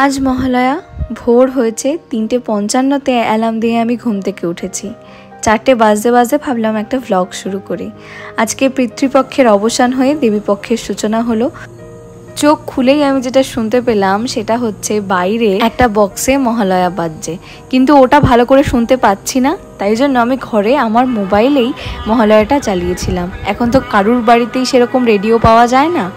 আজ মহালয়া ভোর হয়েছে 3:55-তে অ্যালার্ম দিয়ে আমি ঘুম থেকে উঠেছি। 4টে বাজতে বাজতে ভাবলাম একটা ভ্লগ শুরু করি। আজকে পিতৃপক্ষের অবসান হয়ে দেবীপক্ষের সূচনা হলো। চোখ খুলেই আমি যেটা শুনতে পেলাম সেটা হচ্ছে বাইরে একটা বক্সে মহালয়া বাজছে, কিন্তু ওটা ভালো করে শুনতে পাচ্ছি না, তাই জন্য আমি ঘরে আমার মোবাইলেই মহালয়াটা চালিয়েছিলাম। এখন তো কারুর বাড়িতেই সেরকম রেডিও পাওয়া যায় না।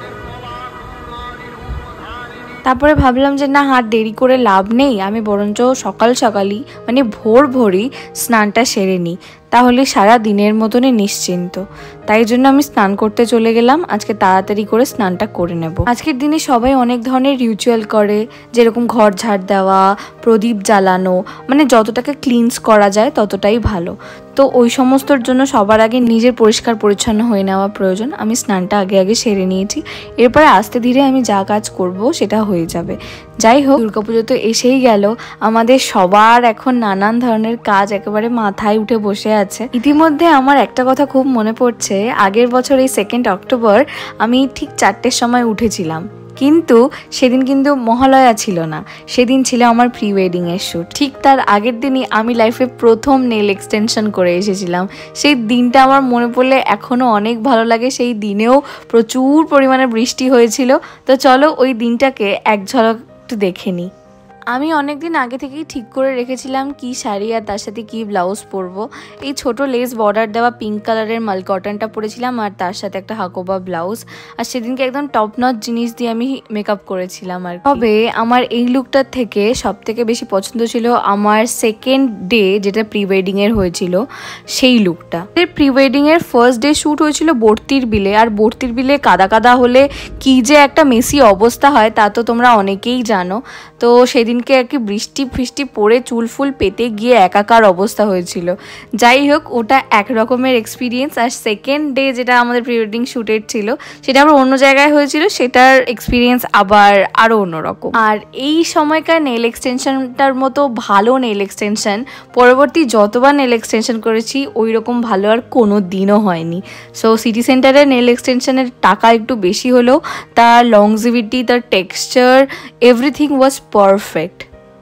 তারপরে ভাবলাম যে না, আর দেরি করে লাভ নেই, আমি বরঞ্চ সকাল সকালই মানে ভোর ভোরই স্নানটা সেরে নিই, তাহলে সারা দিনের মতনই নিশ্চিন্ত। তাই জন্য আমি স্নান করতে চলে গেলাম। আজকে তাড়াতাড়ি করে স্নানটা করে নেব। আজকের দিনে সবাই অনেক ধরনের রিচুয়াল করে, যেরকম ঘর ঝাড় দেওয়া, প্রদীপ জ্বালানো, মানে যতটাকে ক্লিনস করা যায় ততটাই ভালো। তো ওই সমস্তর জন্য সবার আগে নিজের পরিষ্কার পরিচ্ছন্ন হয়ে নেওয়া প্রয়োজন। আমি স্নানটা আগে সেরে নিয়েছি, এরপরে আস্তে ধীরে আমি যা কাজ করব সেটা হয়ে যাবে। যাই হোক, দুর্গাপুজো তো এসেই গেল, আমাদের সবার এখন নানান ধরনের কাজ একেবারে মাথায় উঠে বসে আছে। ইতিমধ্যে আমার একটা কথা খুব মনে পড়ছে, আগের বছর এই 2 অক্টোবর আমি ঠিক 4টের সময় উঠেছিলাম, কিন্তু সেদিন কিন্তু মহালয়া ছিল না, সেদিন ছিল আমার প্রি ওয়েডিংয়ের শ্যুট। ঠিক তার আগের দিনই আমি লাইফে প্রথম নেল এক্সটেনশন করে এসেছিলাম। সেই দিনটা আমার মনে পড়লে এখনও অনেক ভালো লাগে। সেই দিনেও প্রচুর পরিমাণে বৃষ্টি হয়েছিল। তো চলো ওই দিনটাকে এক ঝলক একটু দেখে নিই। আমি অনেক দিন আগে থেকেই ঠিক করে রেখেছিলাম কি শাড়ি আর তার সাথে কি ব্লাউজ পরবো। এই ছোট লেস বর্ডার দেওয়া পিঙ্ক কালারের মাল কটনটা পরেছিলাম আর তার সাথে একটা হাকোবা ব্লাউজ। আর সেদিনকে একদম টপ নচ জিনিস দিয়ে আমি মেকআপ করেছিলাম। আর তবে আমার এই লুকটার থেকে সব থেকে বেশি পছন্দ ছিল আমার সেকেন্ড ডে, যেটা প্রি ওয়েডিংয়ের হয়েছিল সেই লুকটা। প্রি ওয়েডিংয়ের ফার্স্ট ডে শ্যুট হয়েছিল বর্তির বিলে, আর বর্তির বিলে কাদা কাদা হলে কি যে একটা মেসি অবস্থা হয় তা তো তোমরা অনেকেই জানো। তো সেদিনকে আর কি বৃষ্টি ফৃষ্টি পড়ে চুল ফুল পেতে গিয়ে একাকার অবস্থা হয়েছিল। যাই হোক, ওটা এক রকমের এক্সপিরিয়েন্স। আর সেকেন্ড ডে যেটা আমাদের প্রি ওয়েডিং শ্যুটের ছিল সেটা আবার অন্য জায়গায় হয়েছিল, সেটার এক্সপিরিয়েন্স আবার আরও অন্যরকম। আর এই সময়কার নেল এক্সটেনশনটার মতো ভালো নেল এক্সটেনশন পরবর্তী যতবার নেল এক্সটেনশন করেছি ওই রকম ভালো আর কোনো দিনও হয়নি। সো সিটি সেন্টারের নেল এক্সটেনশনের টাকা একটু বেশি হলেও তার লংজিভিটি, তার টেক্সচার, এভরিথিং ওয়াজ পারফেক্ট।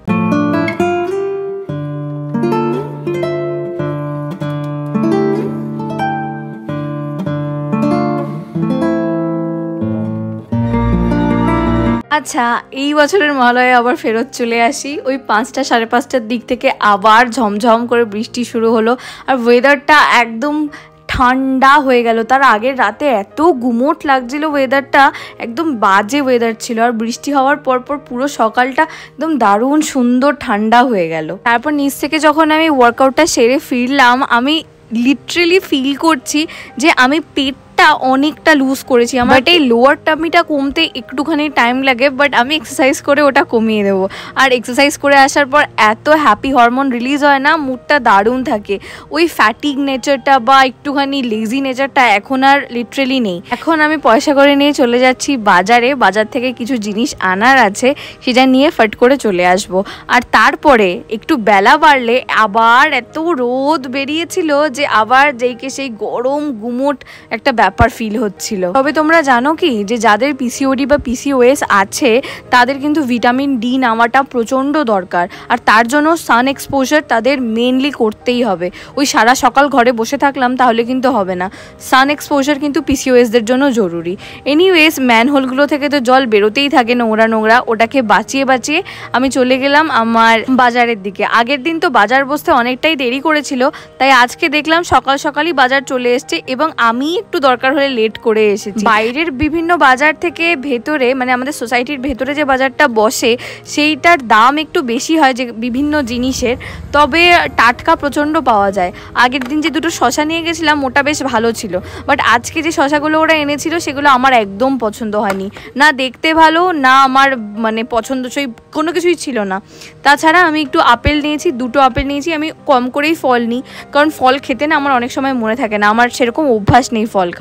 আচ্ছা, এই বছরের মহালয়া আবার ফেরত চলে আসি। ওই 5টা সাড়ে 5টার দিক থেকে আবার ঝমঝম করে বৃষ্টি শুরু হলো, আর ওয়েদারটা একদম ঠান্ডা হয়ে গেল। তার আগের রাতে এত গুমোট লাগছিল, ওয়েদারটা একদম বাজে ওয়েদার ছিল। আর বৃষ্টি হওয়ার পরপর পুরো সকালটা একদম দারুণ সুন্দর ঠান্ডা হয়ে গেল। তারপর নিচ থেকে যখন আমি ওয়ার্কআউটটা সেরে ফিরলাম, আমি লিটারেলি ফিল করছি যে আমি পেটটা অনেকটা লুজ করেছি। আমার এই লোয়ার টামিটা কমতে একটুখানি টাইম লাগে, বাট আমি এক্সারসাইজ করে ওটা কমিয়ে দেবো। আর এক্সারসাইজ করে আসার পর এত হ্যাপি হরমোন রিলিজ হয় না, মুডটা দারুণ থাকে। ওই ফ্যাটিক নেচারটা বা একটুখানি লেজি নেচারটা এখন আর লিটারেলি নেই। এখন আমি পয়সা করে নিয়ে চলে যাচ্ছি বাজারে, বাজার থেকে কিছু জিনিস আনার আছে, সেটা নিয়ে ফট করে চলে আসব। আর তারপরে একটু বেলা বাড়লে আবার এত রোদ বেরিয়েছিল যে আবার যেইকে সেই গরম গুমোট একটা ব্যাপার ফিল হচ্ছিল। তবে তোমরা জানো কি, যে যাদের পিসিওডি বা পিসিওএস আছে তাদের কিন্তু ভিটামিন ডি নেওয়াটা প্রচণ্ড দরকার। আর তার জন্য সান এক্সপোজার তাদের মেনলি করতেই হবে। ওই সারা সকাল ঘরে বসে থাকলাম তাহলে কিন্তু হবে না, সান এক্সপোজার কিন্তু পিসিওএসদের জন্য জরুরি। এনিওয়েজ, ম্যানহোলগুলো থেকে তো জল বেরোতেই থাকে নোংরা নোংরা, ওটাকে বাঁচিয়ে বাঁচিয়ে আমি চলে গেলাম আমার বাজারের দিকে। আগের দিন তো বাজার বসতে অনেকটাই দেরি করেছিল, তাই আজকে দেখলাম সকাল সকালই বাজার চলে এসছে এবং আমি একটু দরকার হলে লেট করে এসেছি। বাইরের বিভিন্ন বাজার থেকে ভেতরে, মানে আমাদের সোসাইটির ভেতরে যে বাজারটা বসে সেইটার দাম একটু বেশি হয় যে বিভিন্ন জিনিসের, তবে টাটকা প্রচণ্ড পাওয়া যায়। আগের দিন যে দুটো শশা নিয়ে গেছিলাম ওটা বেশ ভালো ছিল, বাট আজকে যে শশাগুলো ওরা এনেছিল সেগুলো আমার একদম পছন্দ হয়নি, না দেখতে ভালো না আমার মানে পছন্দসই কোনো কিছুই ছিল না। তাছাড়া আমি একটু আপেল নিয়েছি, 2টো আপেল নিয়েছি। আমি কম করেই ফল নিই, কারণ ফল খেতে না আমার অনেক সময় মনে থাকে না, আমার সেরকম অভ্যাস নেই ফল খাওয়া।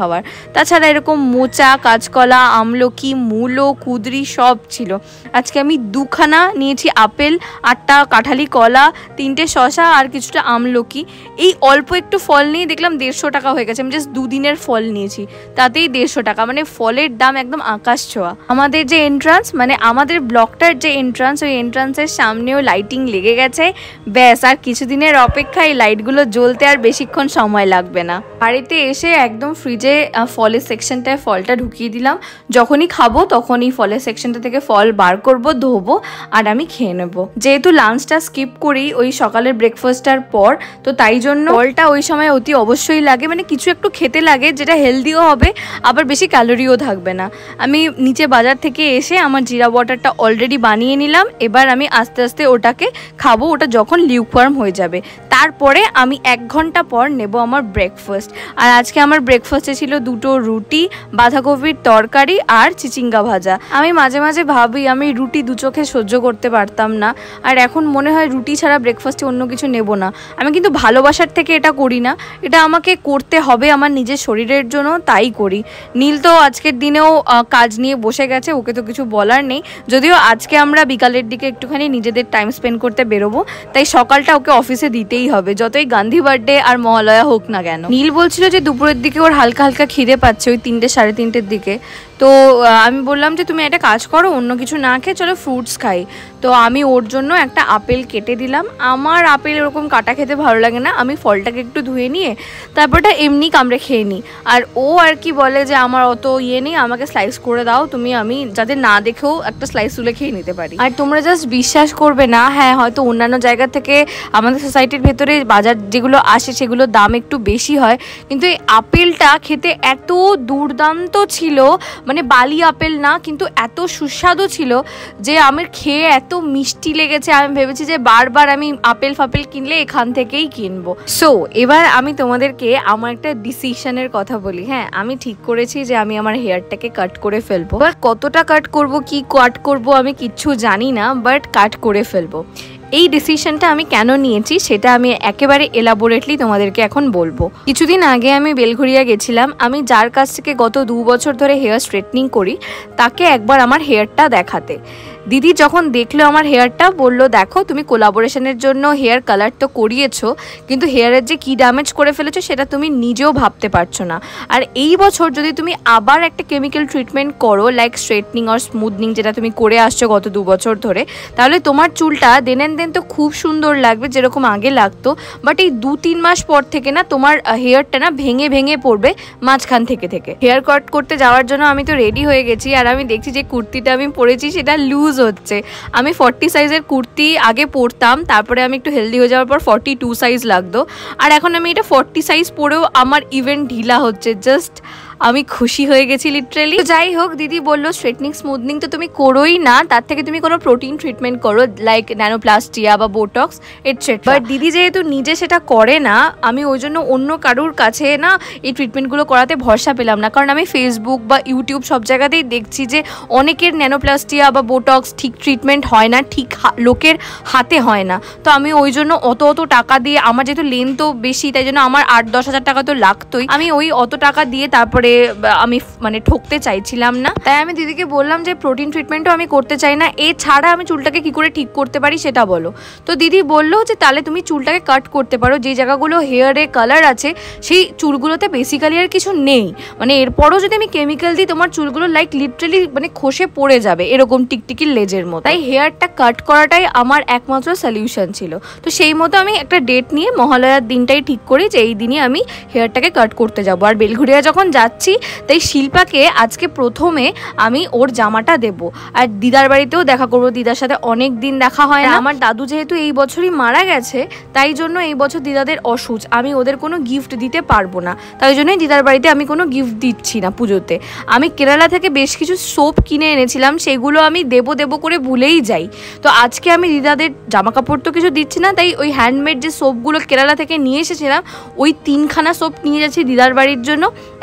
খাবার। তাছাড়া এরকম মোচা, কাঁচকলা, আমলকি, মূলো, কুদরি সব ছিল। আজকে আমি 2খানা নিয়েছি আপেল, 8টা কাঁঠালি কলা, 3টে শশা আর কিছুটা আমলকি। এই অল্প একটু ফল নিয়ে দেখলাম 150 টাকা হয়ে গেছে। আমি জাস্ট 2 দিনের ফল নিয়েছি, তাতেই 150 টাকা। মানে ফলের দাম একদম আকাশ ছোঁয়া। আমাদের যে এন্ট্রান্স, মানে আমাদের ব্লকটার যে এন্ট্রান্স, ওই এন্ট্রান্সের সামনেও লাইটিং লেগে গেছে। ব্যাস, আর কিছুদিনের অপেক্ষা, এই লাইটগুলো জ্বলতে আর বেশিক্ষণ সময় লাগবে না। বাড়িতে এসে একদম ফ্রিজে ফলের সেকশনটায় ফলটা ঢুকিয়ে দিলাম। যখনই খাবো তখনই ফলের সেকশনটা থেকে ফল বার করব, ধোবো আর আমি খেয়ে নেবো। যেহেতু লাঞ্চটা স্কিপ করি ওই সকালের ব্রেকফাস্টটার পর, তো তাই জন্য ফলটা ওই সময় অতি অবশ্যই লাগে। মানে কিছু একটু খেতে লাগে যেটা হেলদিও হবে, আবার বেশি ক্যালোরিও থাকবে না। আমি নিচে বাজার থেকে এসে আমার জিরা ওয়াটারটা অলরেডি বানিয়ে নিলাম। এবার আমি আস্তে আস্তে ওটাকে খাবো, ওটা যখন লিউকওয়ার্ম হয়ে যাবে। তারপরে আমি 1 ঘন্টা পর নেব আমার ব্রেকফাস্ট। আর আজকে আমার ব্রেকফাস্টে ছিল 2টো রুটি, বাঁধাকপির তরকারি আর চিচিঙ্গা ভাজা। আমি মাঝে মাঝে ভাবি আমি রুটি 2 চোখে সহ্য করতে পারতাম না, আর এখন মনে হয় রুটি ছাড়া ব্রেকফাস্টে অন্য কিছু নেব না। আমি কিন্তু ভালোবাসার থেকে এটা করি না, এটা আমাকে করতে হবে আমার নিজের শরীরের জন্য, তাই করি। নীল তো আজকের দিনেও কাজ নিয়ে বসে গেছে, ওকে তো কিছু বলার নেই। যদিও আজকে আমরা বিকালের দিকে একটুখানি নিজেদের টাইম স্পেন্ড করতে বেরোবো, তাই সকালটা ওকে অফিসে দিতেই হবে, যতই গান্ধী বার্থডে আর মহালয়া হোক না কেন। নীল বলছিল যে দুপুরের দিকে ওর হালকা হালকা খিদে পাচ্ছে, ওই 3টে সাড়ে 3টের দিকে। তো আমি বললাম যে তুমি একটা কাজ করো, অন্য কিছু না খেয়ে চলো ফ্রুটস খাই। তো আমি ওর জন্য একটা আপেল কেটে দিলাম। আমার আপেল এরকম কাটা খেতে ভালো লাগে না, আমি ফলটাকে একটু ধুয়ে নিয়ে তারপরটা এমনি কামড়ে খেয়ে নিই। আর ও আর কি বলে যে আমার অত নেই, আমাকে স্লাইস করে দাও তুমি, আমি যাতে না দেখেও একটা স্লাইস তুলে খেয়ে নিতে পারি। আর তোমরা জাস্ট বিশ্বাস করবে না, হ্যাঁ হয়তো অন্যান্য জায়গা থেকে আমাদের সোসাইটির ভেতরে বাজার যেগুলো আসে সেগুলোর দাম একটু বেশি হয়, কিন্তু এই আপেলটা খেতে এত দুর্দান্ত ছিল, মানে বালি আপেল না, কিন্তু এত সুস্বাদু ছিল যে আমার খেয়ে এত মিষ্টি লেগেছে। আমি ভেবেছি যে বারবার আমি আপেল ফাপেল কিনলে এখান থেকেই কিনবো। সো এবার আমি তোমাদেরকে আমার একটা ডিসিশনের কথা বলি। হ্যাঁ, আমি ঠিক করেছি যে আমি আমার হেয়ারটাকে কাট করে ফেলবো। বাট কতটা কাট করব, কি কাট করব আমি কিচ্ছু জানি না, বাট কাট করে ফেলবো। এই ডিসিশনটা আমি কেন নিয়েছি সেটা আমি একেবারে এলাবোরেটলি তোমাদেরকে এখন বলবো। কিছুদিন আগে আমি বেলঘরিয়া গেছিলাম। আমি যার কাছ থেকে গত 2 বছর ধরে হেয়ার স্ট্রেটনিং করি, তাকে একবার আমার হেয়ারটা দেখাতে। দিদি যখন দেখলো আমার হেয়ারটা, বললো দেখো তুমি কোলাবোরেশনের জন্য হেয়ার কালার তো করিয়েছো, কিন্তু হেয়ারের যে কি ড্যামেজ করে ফেলেছো সেটা তুমি নিজেও ভাবতে পারছো না। আর এই বছর যদি তুমি আবার একটা কেমিক্যাল ট্রিটমেন্ট করো, লাইক স্ট্রেটনিং আর স্মুথনিং, যেটা তুমি করে আসছো গত 2 বছর ধরে, তাহলে তোমার চুলটা দেন এন্ড দেন তো খুব সুন্দর লাগবে যেরকম আগে লাগতো। বাট এই 2-3 মাস পর থেকে না তোমার হেয়ারটা না ভেঙে ভেঙে পড়বে মাঝখান থেকে থেকে। হেয়ার কাট করতে যাওয়ার জন্য আমি তো রেডি হয়ে গেছি, আর আমি দেখছি যে কুর্তিটা আমি পরেছি সেটা লুজ হচ্ছে। আমি 40 সাইজের কুর্তি আগে পরতাম, তারপরে আমি একটু হেলদি হয়ে যাওয়ার পর 42 সাইজ লাগতো, আর এখন আমি এটা 40 সাইজ পরেও আমার ইভেন্ট ঢিলা হচ্ছে। জাস্ট আমি খুশি হয়ে গেছি লিটারেলি। তো যাই হোক, দিদি বললো স্ট্রেটনিং স্মুথনিং তো তুমি করোই না, তার থেকে তুমি কোনো প্রোটিন ট্রিটমেন্ট করো, লাইক ন্যানোপ্লাস্টিয়া বা বোটক্স এটসেট্রা। বাট দিদি যেহেতু নিজে সেটা করে না, আমি ওই জন্য অন্য কারুর কাছে না এই ট্রিটমেন্টগুলো করাতে ভরসা পেলাম না। কারণ আমি ফেসবুক বা ইউটিউব সব জায়গাতেই দেখছি যে অনেকের ন্যানোপ্লাস্টিয়া বা বোটক্স ঠিক ট্রিটমেন্ট হয় না, ঠিক লোকের হাতে হয় না। তো আমি ওই জন্য অত টাকা দিয়ে, আমার যেহেতু লেন্থও বেশি তাই জন্য আমার 8-10 হাজার টাকা তো লাগতোই, আমি ওই অত টাকা দিয়ে তারপরে আমি মানে ঠকতে চাইছিলাম না। তাই আমি দিদিকে বললাম যে প্রোটিন ট্রিটমেন্টও আমি করতে চাই না, এছাড়া আমি চুলটাকে কি করে ঠিক করতে পারি সেটা বলো। তো দিদি বললো যে তাহলে তুমি চুলটাকে কাট করতে পারো, যে জায়গাগুলো হেয়ারে কালার আছে সেই চুলগুলোতে বেসিক্যালি আর কিছু নেই, মানে এরপরও যদি আমি কেমিক্যাল দিই তোমার চুলগুলো লাইক লিটারালি মানে খসে পড়ে যাবে এরকম টিকটিকির লেজের মতো। তাই হেয়ারটা কাট করাটাই আমার একমাত্র সলিউশন ছিল। তো সেই মতো আমি একটা ডেট নিয়ে মহালয়ার দিনটাই ঠিক করি যে এই দিনই আমি হেয়ারটাকে কাট করতে যাবো। আর বেলঘরিয়া যখন যাচ্ছি তাই শিল্পাকে আজকে প্রথমে আমি ওর জামাটা দেব, আর দিদার বাড়িতেও দেখা করবো। দিদার সাথে অনেক দিন দেখা হয় না। আমার দাদু যেহেতু এই বছরই মারা গেছে, তাই জন্য এই বছর দিদাদের অসুচ, আমি ওদের কোনো গিফট দিতে পারবো না, তাই জন্যই দিদার বাড়িতে আমি কোনো গিফট দিচ্ছি না পুজোতে। আমি কেরালা থেকে বেশ কিছু সোপ কিনে এনেছিলাম, সেগুলো আমি দেবো করে ভুলেই যাই। তো আজকে আমি দিদাদের জামা কাপড় তো কিছু দিচ্ছি না, তাই ওই হ্যান্ডমেড যে সোপগুলো কেরালা থেকে নিয়ে এসেছিলাম ওই 3খানা সোপ নিয়ে যাচ্ছি দিদার বাড়ির জন্য। একটা বৌদি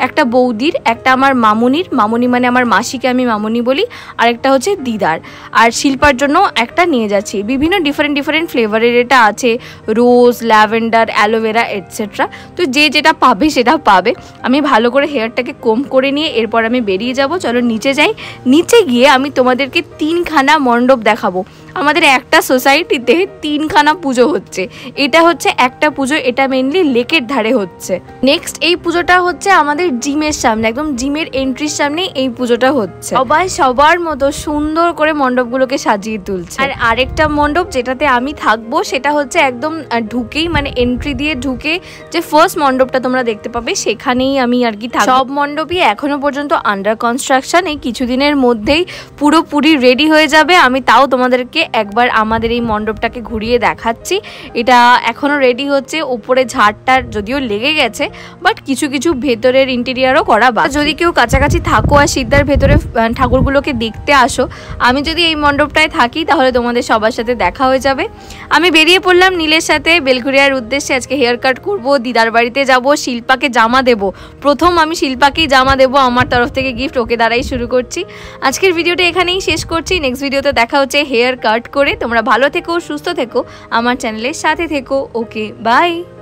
বৌদির, একটা আমার মামুনির, মামুনি মানে আমার মাসিকে আমি মামুনি বলি, আর একটা হচ্ছে দিদার। আর শিল্পার জন্য একটা নিয়ে যাচ্ছি। বিভিন্ন ডিফারেন্ট ফ্লেভারের এটা আছে, রোজ, ল্যাভেন্ডার, অ্যালোভেরা এটসেট্রা। তো যে যেটা পাবে সেটা পাবে। আমি ভালো করে হেয়ারটাকে কোম করে নিয়ে এরপর আমি বেরিয়ে যাব। চলো নিচে যাই। নিচে গিয়ে আমি তোমাদেরকে 3খানা মণ্ডপ দেখাবো। আমাদের একটা সোসাইটিতে 3খানা পুজো হচ্ছে। এটা হচ্ছে একটা পুজো, এটা মেনলি লেকের ধারে হচ্ছে। নেক্সট এই পুজোটা হচ্ছে আমাদের জিমের সামনে, একদম জিমের এন্ট্রির সামনে এই পুজোটা হচ্ছে। সবাই সবার মতো সুন্দর করে মণ্ডপগুলোকে সাজিয়ে তুলছে। আর আরেকটা মণ্ডপ যেটাতে আমি থাকবো সেটা হচ্ছে একদম ঢুকেই, মানে এন্ট্রি দিয়ে ঢুকে যে ফার্স্ট মণ্ডপটা তোমরা দেখতে পাবে সেখানেই আমি আর কি থাকবো। সব মণ্ডপই এখনো পর্যন্ত আন্ডার কনস্ট্রাকশন, এই কিছুদিনের মধ্যেই পুরোপুরি রেডি হয়ে যাবে। আমি তাও তোমাদেরকে একবার আমাদের এই মণ্ডপটাকে ঘুরিয়ে দেখাচ্ছি। এটা এখনো রেডি হচ্ছে, উপরে ঝাড়টার যদিও লেগে গেছে, বাট কিছু কিছু ভেতরের ইন্টেরিয়ারও করা বাকি। যদি কেউ কাছাকাছি থাকো আর সিদ্ধার ভেতরে ঠাকুরগুলোকে দেখতে আসো, আমি যদি এই মণ্ডপটায় থাকি তাহলে তোমাদের সবার সাথে দেখা হয়ে যাবে। আমি বেরিয়ে পড়লাম নীলের সাথে বেলঘরিয়ার উদ্দেশ্যে। আজকে হেয়ার কাট করবো, দিদার বাড়িতে যাব, শিল্পাকে জামা দেব। প্রথম আমি শিল্পাকেই জামা দেবো, আমার তরফ থেকে গিফট ওকে দ্বারাই শুরু করছি। আজকের ভিডিওটা এখানেই শেষ করছি। নেক্সট ভিডিওতে দেখা হচ্ছে হেয়ার কাট করে। তোমরা ভালো থেকো, সুস্থ থেকো, আমার চ্যানেলের সাথে থেকো। Okay, by.